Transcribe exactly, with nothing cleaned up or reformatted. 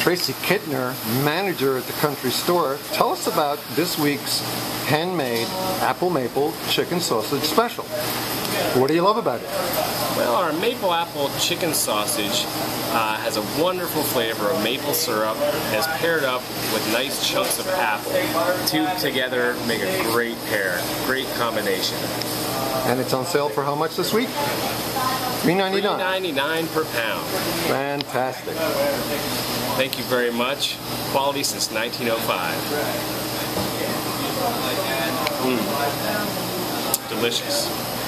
Tracy Kitner, manager at the country store. Tell us about this week's handmade apple maple chicken sausage special. What do you love about it? Well, our maple apple chicken sausage uh, has a wonderful flavor of maple syrup and is paired up with nice chunks of apple. Two together make a great pair, great combination. And it's on sale for how much this week? three ninety-nine. three ninety-nine per pound. Fantastic. Thank you very much. Quality since nineteen oh five. Mm. Delicious.